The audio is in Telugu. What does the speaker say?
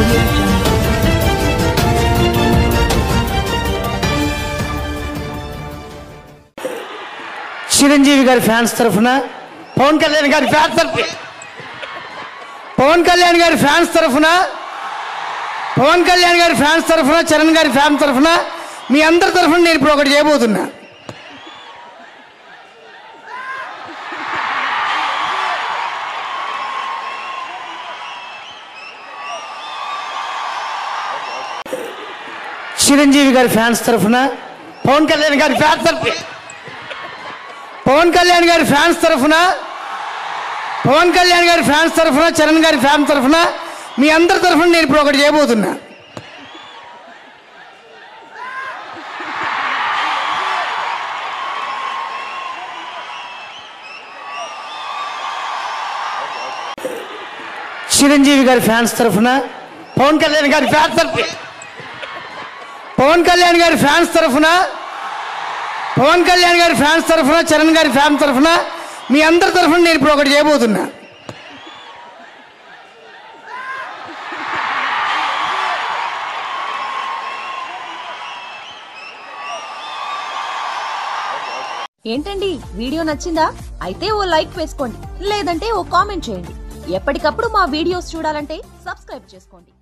చిరంజీవి గారి ఫ్యాన్స్ తరఫున పవన్ కళ్యాణ్ గారి ఫ్యాన్స్ తరఫున చరణ్ గారి ఫ్యాన్స్ తరఫున మీ అందరి తరఫున నేను ఇప్పుడు ఒకటి చేయబోతున్నా. చిరంజీవి గారి ఫ్యాన్స్ తరఫున పవన్ కళ్యాణ్ గారి ఫ్యాన్స్ తరఫున చరణ్ గారి ఫ్యాన్స్ తరఫున మీ అందరి తరఫున నేను ఇప్పుడు ఒకటి చేయబోతున్నా. చిరంజీవి గారి ఫ్యాన్స్ తరఫున పవన్ కళ్యాణ్ గారి ఫ్యాన్స్ తరఫున చరణ్ గారి ఫ్యాన్స్ తరఫున మీ అందరి తరఫున నేను ఇప్పుడు ఒకటి చేయబోతున్నా. ఏంటండి వీడియో నచ్చిందా? అయితే ఓ లైక్ వేసుకోండి, లేదంటే ఓ కామెంట్ చేయండి. ఎప్పటికప్పుడు మా వీడియోస్ చూడాలంటే సబ్స్క్రైబ్ చేసుకోండి.